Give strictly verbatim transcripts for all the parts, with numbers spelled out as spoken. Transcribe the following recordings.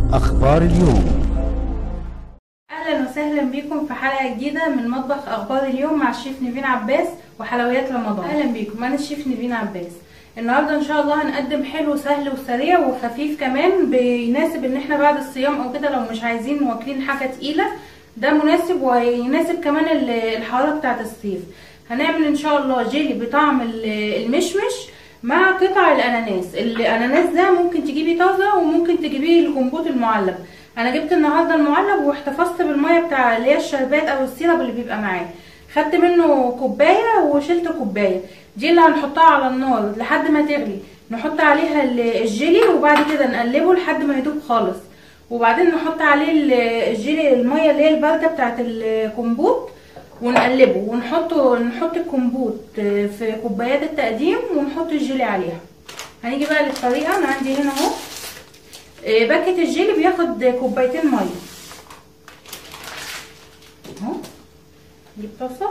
أخبار اليوم. اهلا وسهلا بيكم في حلقه جديده من مطبخ اخبار اليوم مع الشيف نيفين عباس وحلويات رمضان. اهلا بيكم، انا الشيف نيفين عباس. النهارده ان شاء الله هنقدم حلو سهل وسريع وخفيف كمان، بيناسب ان احنا بعد الصيام او كده لو مش عايزين واكلين حاجه تقيله، ده مناسب ويناسب كمان الحراره بتاعه الصيف. هنعمل ان شاء الله جيلي بطعم المشمش مع قطع الاناناس. الاناناس ده ممكن تجيبي طازه وممكن تجيبيه الكمبوت المعلب. انا جبت النهارده المعلب واحتفظت بالميه بتاع اللي هي الشربات او السيرب اللي بيبقى معاه، خدت منه كوبايه وشلت كوبايه. دي اللي هنحطها على النار لحد ما تغلي، نحط عليها الجيلي وبعد كده نقلبه لحد ما يدوب خالص، وبعدين نحط عليه الجيلي الميه اللي هي البارده بتاعه الكمبوت ونقلبه، ونحطه نحط الكمبوت في كوبايات التقديم ونحط الجيلي عليها. هنيجي بقى للطريقه. انا عندي هنا اهو باكت الجيلي بياخد كوبايتين ميه اهو. نجيب طاسه،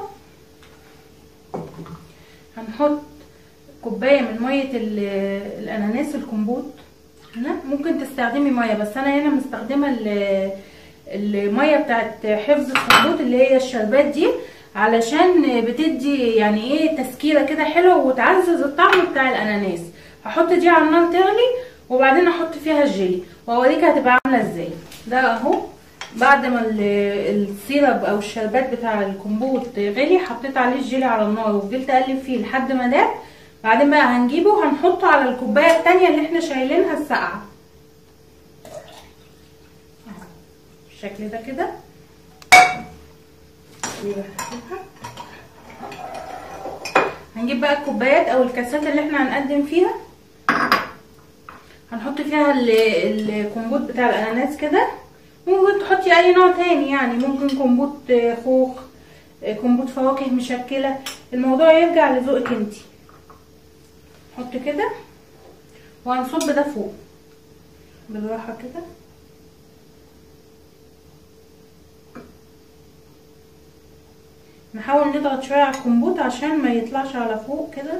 هنحط كوبايه من ميه الاناناس الكمبوت. هنا ممكن تستخدمي ميه، بس انا هنا مستخدمه الميه بتاعت حفظ الكمبوت اللي هي الشربات دي، علشان بتدي يعني ايه تسكيره كده حلوه وتعزز الطعم بتاع الاناناس. هحط دي على النار تغلي وبعدين احط فيها الجيلي واوريك هتبقى عامله ازاي. ده اهو بعد ما السيرب او الشربات بتاع الكمبوت غلي، حطيت عليه الجيلي على النار وفضلت اقلب فيه لحد ما داب. بعدين بقى هنجيبه وهنحطه على الكوبايه التانيه اللي احنا شايلينها الساقعه بالشكل ده كده. هنجيب بقى الكوبايات او الكاسات اللي احنا هنقدم فيها، هنحط فيها الكمبوت بتاع الاناناس كده. ممكن تحطي اي نوع تاني، يعني ممكن كمبوت خوخ، كمبوت فواكه مشكله، الموضوع يرجع لذوقك انتي. نحط كده وهنصب ده فوق بالراحه كده. نحاول نضغط شويه على الكمبوت عشان ما يطلعش على فوق كده.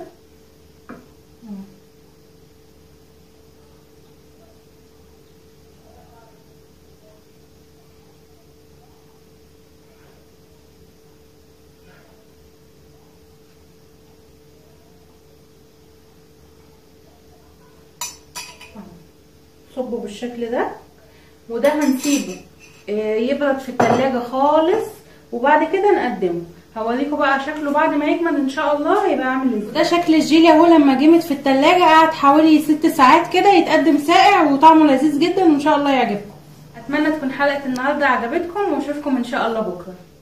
صبه بالشكل ده، وده هنسيبه يبرد في التلاجة خالص وبعد كده نقدمه. هوريكم بقى شكله بعد ما يجمد ان شاء الله هيبقى عامل ازاي. ده شكل الجيلي اهو لما جمد في التلاجة، قعد حوالي ست ساعات كده يتقدم ساقع وطعمه لذيذ جدا وان شاء الله يعجبكم. اتمنى تكون حلقة النهارده عجبتكم واشوفكم ان شاء الله بكره.